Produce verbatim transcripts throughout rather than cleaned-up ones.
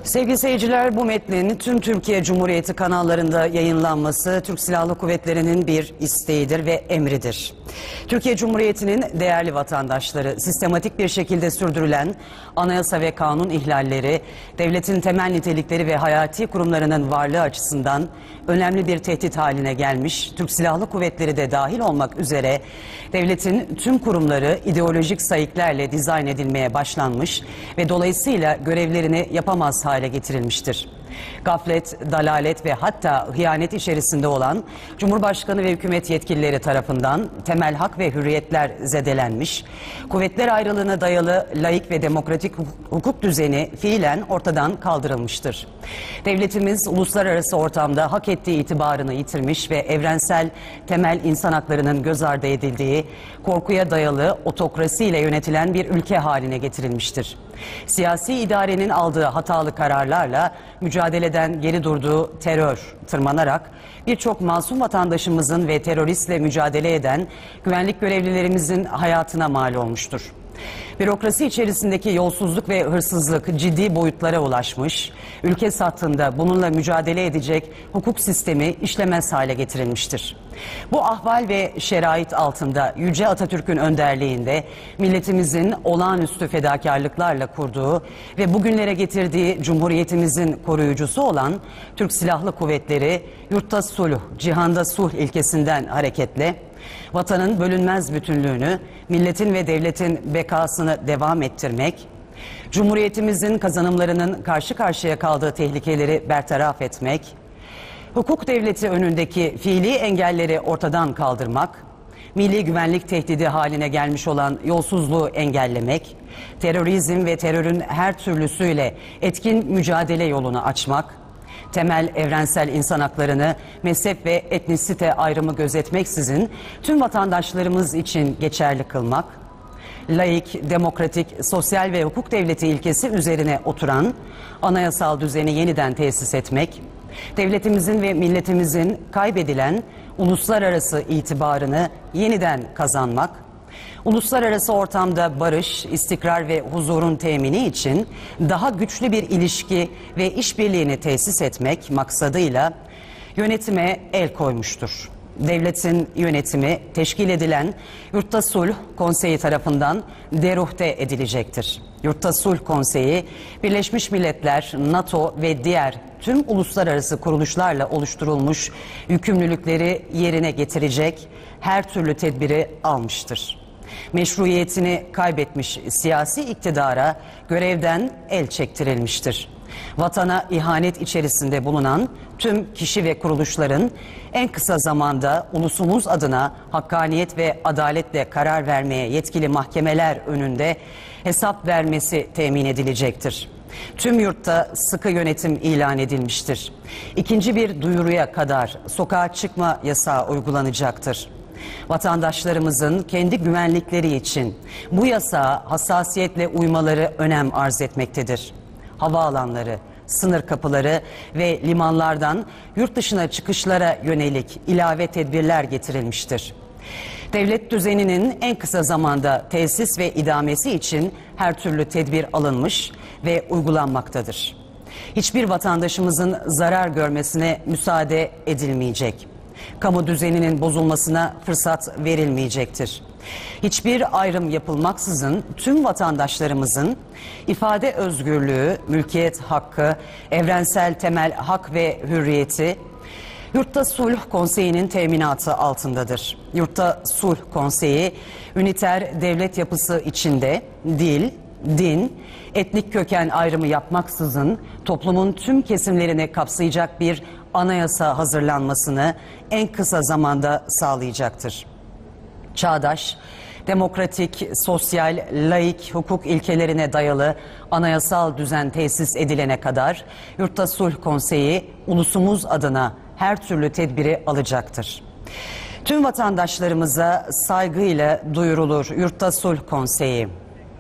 Sevgili seyirciler, bu metnin tüm Türkiye Cumhuriyeti kanallarında yayınlanması Türk Silahlı Kuvvetleri'nin bir isteğidir ve emridir. Türkiye Cumhuriyeti'nin değerli vatandaşları, sistematik bir şekilde sürdürülen anayasa ve kanun ihlalleri, devletin temel nitelikleri ve hayati kurumlarının varlığı açısından önemli bir tehdit haline gelmiş. Türk Silahlı Kuvvetleri de dahil olmak üzere devletin tüm kurumları ideolojik sayıklarla dizayn edilmeye başlanmış ve dolayısıyla görevlerini yapamaz hale getirilmiştir. Gaflet, dalalet ve hatta hıyanet içerisinde olan Cumhurbaşkanı ve hükümet yetkilileri tarafından temel hak ve hürriyetler zedelenmiş, kuvvetler ayrılığına dayalı laik ve demokratik hukuk düzeni fiilen ortadan kaldırılmıştır. Devletimiz uluslararası ortamda hak ettiği itibarını yitirmiş ve evrensel temel insan haklarının göz ardı edildiği, korkuya dayalı otokrasiyle yönetilen bir ülke haline getirilmiştir. Siyasi idarenin aldığı hatalı kararlarla mücadeleden geri durduğu terör tırmanarak birçok masum vatandaşımızın ve teröristle mücadele eden güvenlik görevlilerimizin hayatına mal olmuştur. Bürokrasi içerisindeki yolsuzluk ve hırsızlık ciddi boyutlara ulaşmış, ülke sattığında bununla mücadele edecek hukuk sistemi işlemez hale getirilmiştir. Bu ahval ve şerait altında Yüce Atatürk'ün önderliğinde milletimizin olağanüstü fedakarlıklarla kurduğu ve bugünlere getirdiği Cumhuriyetimizin koruyucusu olan Türk Silahlı Kuvvetleri, yurtta sulh, cihanda sulh ilkesinden hareketle vatanın bölünmez bütünlüğünü, milletin ve devletin bekasını devam ettirmek, Cumhuriyetimizin kazanımlarının karşı karşıya kaldığı tehlikeleri bertaraf etmek, hukuk devleti önündeki fiili engelleri ortadan kaldırmak, milli güvenlik tehdidi haline gelmiş olan yolsuzluğu engellemek, terörizm ve terörün her türlüsüyle etkin mücadele yolunu açmak, temel evrensel insan haklarını mezhep ve etnisite ayrımı gözetmeksizin tüm vatandaşlarımız için geçerli kılmak, laik, demokratik, sosyal ve hukuk devleti ilkesi üzerine oturan anayasal düzeni yeniden tesis etmek, devletimizin ve milletimizin kaybedilen uluslararası itibarını yeniden kazanmak, uluslararası ortamda barış, istikrar ve huzurun temini için daha güçlü bir ilişki ve işbirliğini tesis etmek maksadıyla yönetime el koymuştur. Devletin yönetimi teşkil edilen Yurtta Sulh Konseyi tarafından deruhte edilecektir. Yurtta Sulh Konseyi, Birleşmiş Milletler, NATO ve diğer tüm uluslararası kuruluşlarla oluşturulmuş yükümlülükleri yerine getirecek her türlü tedbiri almıştır. Meşruiyetini kaybetmiş siyasi iktidara görevden el çektirilmiştir. Vatana ihanet içerisinde bulunan tüm kişi ve kuruluşların en kısa zamanda ulusumuz adına hakkaniyet ve adaletle karar vermeye yetkili mahkemeler önünde hesap vermesi temin edilecektir. Tüm yurtta sıkı yönetim ilan edilmiştir. İkinci bir duyuruya kadar sokağa çıkma yasağı uygulanacaktır. Vatandaşlarımızın kendi güvenlikleri için bu yasağa hassasiyetle uymaları önem arz etmektedir. Havaalanları, sınır kapıları ve limanlardan yurt dışına çıkışlara yönelik ilave tedbirler getirilmiştir. Devlet düzeninin en kısa zamanda tesis ve idamesi için her türlü tedbir alınmış ve uygulanmaktadır. Hiçbir vatandaşımızın zarar görmesine müsaade edilmeyecek. Kamu düzeninin bozulmasına fırsat verilmeyecektir. Hiçbir ayrım yapılmaksızın tüm vatandaşlarımızın ifade özgürlüğü, mülkiyet hakkı, evrensel temel hak ve hürriyeti Yurtta Sulh Konseyi'nin teminatı altındadır. Yurtta Sulh Konseyi, üniter devlet yapısı içinde dil, din, etnik köken ayrımı yapmaksızın toplumun tüm kesimlerini kapsayacak bir anayasa hazırlanmasını en kısa zamanda sağlayacaktır. Çağdaş, demokratik, sosyal, laik hukuk ilkelerine dayalı anayasal düzen tesis edilene kadar Yurtta Sulh Konseyi ulusumuz adına her türlü tedbiri alacaktır. Tüm vatandaşlarımıza saygıyla duyurulur Yurtta Sulh Konseyi.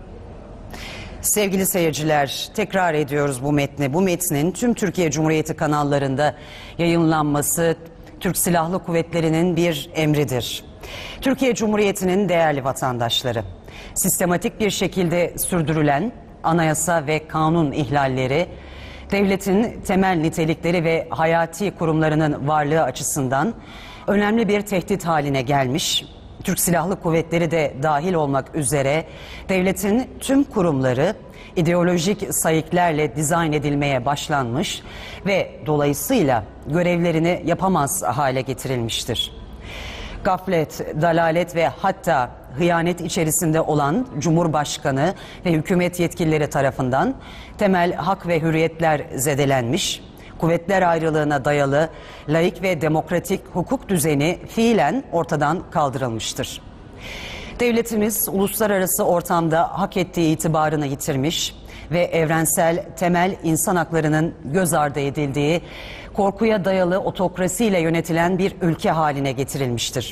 Sevgili seyirciler, tekrar ediyoruz bu metni. Bu metnin tüm Türkiye Cumhuriyeti kanallarında yayınlanması Türk Silahlı Kuvvetleri'nin bir emridir. Türkiye Cumhuriyeti'nin değerli vatandaşları, sistematik bir şekilde sürdürülen anayasa ve kanun ihlalleri devletin temel nitelikleri ve hayati kurumlarının varlığı açısından önemli bir tehdit haline gelmiş. Türk Silahlı Kuvvetleri de dahil olmak üzere devletin tüm kurumları ideolojik sayıklarla dizayn edilmeye başlanmış ve dolayısıyla görevlerini yapamaz hale getirilmiştir. Gaflet, dalalet ve hatta hıyanet içerisinde olan Cumhurbaşkanı ve hükümet yetkilileri tarafından temel hak ve hürriyetler zedelenmiş, kuvvetler ayrılığına dayalı laik ve demokratik hukuk düzeni fiilen ortadan kaldırılmıştır. Devletimiz uluslararası ortamda hak ettiği itibarını yitirmiş ve evrensel temel insan haklarının göz ardı edildiği, korkuya dayalı otokrasiyle yönetilen bir ülke haline getirilmiştir.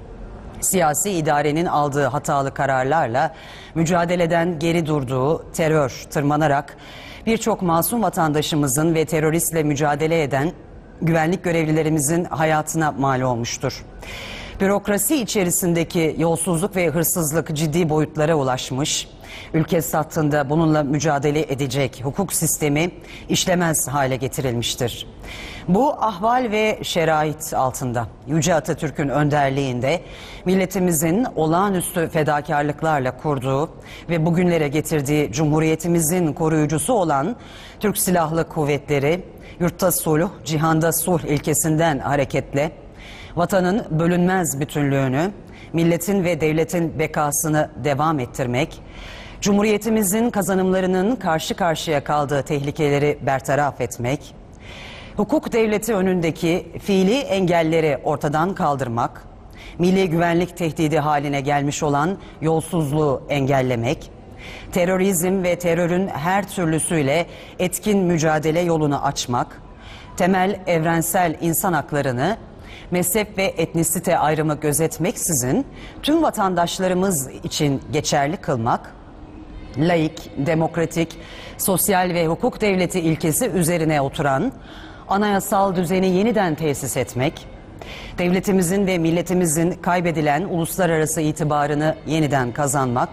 Siyasi idarenin aldığı hatalı kararlarla mücadeleden geri durduğu terör tırmanarak birçok masum vatandaşımızın ve teröristle mücadele eden güvenlik görevlilerimizin hayatına mal olmuştur. Bürokrasi içerisindeki yolsuzluk ve hırsızlık ciddi boyutlara ulaşmış, ülke sattığında bununla mücadele edecek hukuk sistemi işlemez hale getirilmiştir. Bu ahval ve şerait altında Yüce Atatürk'ün önderliğinde milletimizin olağanüstü fedakarlıklarla kurduğu ve bugünlere getirdiği Cumhuriyetimizin koruyucusu olan Türk Silahlı Kuvvetleri, yurtta sulh, cihanda sulh ilkesinden hareketle vatanın bölünmez bütünlüğünü, milletin ve devletin bekasını devam ettirmek, Cumhuriyetimizin kazanımlarının karşı karşıya kaldığı tehlikeleri bertaraf etmek, hukuk devleti önündeki fiili engelleri ortadan kaldırmak, milli güvenlik tehdidi haline gelmiş olan yolsuzluğu engellemek, terörizm ve terörün her türlüsüyle etkin mücadele yolunu açmak, temel evrensel insan haklarını mezhep ve etnisite ayrımı gözetmeksizin tüm vatandaşlarımız için geçerli kılmak, laik, demokratik, sosyal ve hukuk devleti ilkesi üzerine oturan anayasal düzeni yeniden tesis etmek, devletimizin ve milletimizin kaybedilen uluslararası itibarını yeniden kazanmak,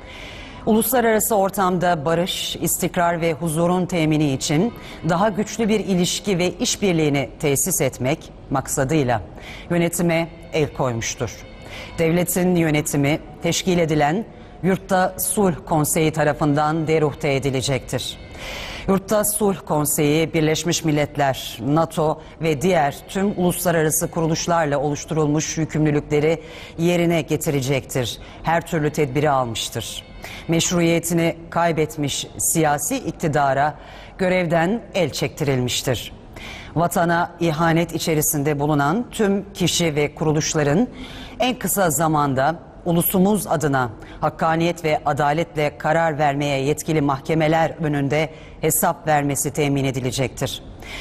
uluslararası ortamda barış, istikrar ve huzurun temini için daha güçlü bir ilişki ve işbirliğini tesis etmek maksadıyla yönetime el koymuştur. Devletin yönetimi teşkil edilen Yurtta Sulh Konseyi tarafından deruhte edilecektir. Yurtta Sulh Konseyi, Birleşmiş Milletler, NATO ve diğer tüm uluslararası kuruluşlarla oluşturulmuş yükümlülükleri yerine getirecektir. Her türlü tedbiri almıştır. Meşruiyetini kaybetmiş siyasi iktidara görevden el çektirilmiştir. Vatana ihanet içerisinde bulunan tüm kişi ve kuruluşların en kısa zamanda ulusumuz adına hakkaniyet ve adaletle karar vermeye yetkili mahkemeler önünde hesap vermesi temin edilecektir.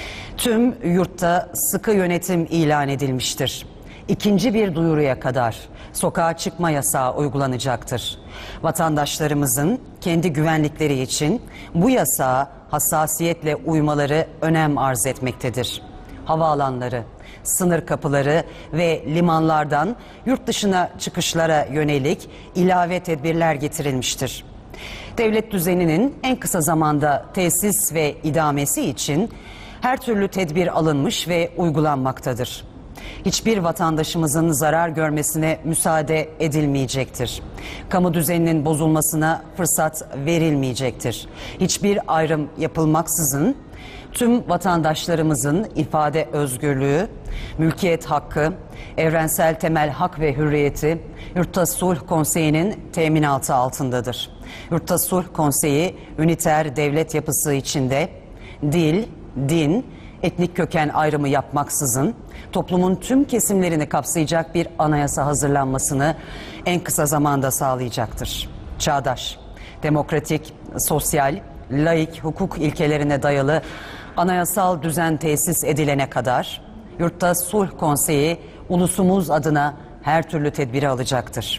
Tüm yurtta sıkı yönetim ilan edilmiştir. İkinci bir duyuruya kadar sokağa çıkma yasağı uygulanacaktır. Vatandaşlarımızın kendi güvenlikleri için bu yasağa hassasiyetle uymaları önem arz etmektedir. Havaalanları, sınır kapıları ve limanlardan yurt dışına çıkışlara yönelik ilave tedbirler getirilmiştir. Devlet düzeninin en kısa zamanda tesis ve idamesi için her türlü tedbir alınmış ve uygulanmaktadır. Hiçbir vatandaşımızın zarar görmesine müsaade edilmeyecektir. Kamu düzeninin bozulmasına fırsat verilmeyecektir. Hiçbir ayrım yapılmaksızın tüm vatandaşlarımızın ifade özgürlüğü, mülkiyet hakkı, evrensel temel hak ve hürriyeti Yurtta Sulh Konseyi'nin teminatı altındadır. Yurtta Sulh Konseyi, üniter devlet yapısı içinde dil, din, etnik köken ayrımı yapmaksızın toplumun tüm kesimlerini kapsayacak bir anayasa hazırlanmasını en kısa zamanda sağlayacaktır. Çağdaş, demokratik, sosyal, laik hukuk ilkelerine dayalı anayasal düzen tesis edilene kadar Yurtta Sulh Konseyi ulusumuz adına her türlü tedbiri alacaktır.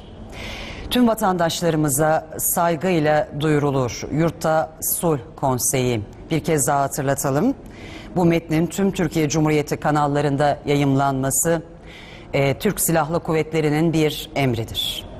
Tüm vatandaşlarımıza saygıyla duyurulur. Yurtta Sulh Konseyi. Bir kez daha hatırlatalım. Bu metnin tüm Türkiye Cumhuriyeti kanallarında yayımlanması e, Türk Silahlı Kuvvetleri'nin bir emridir.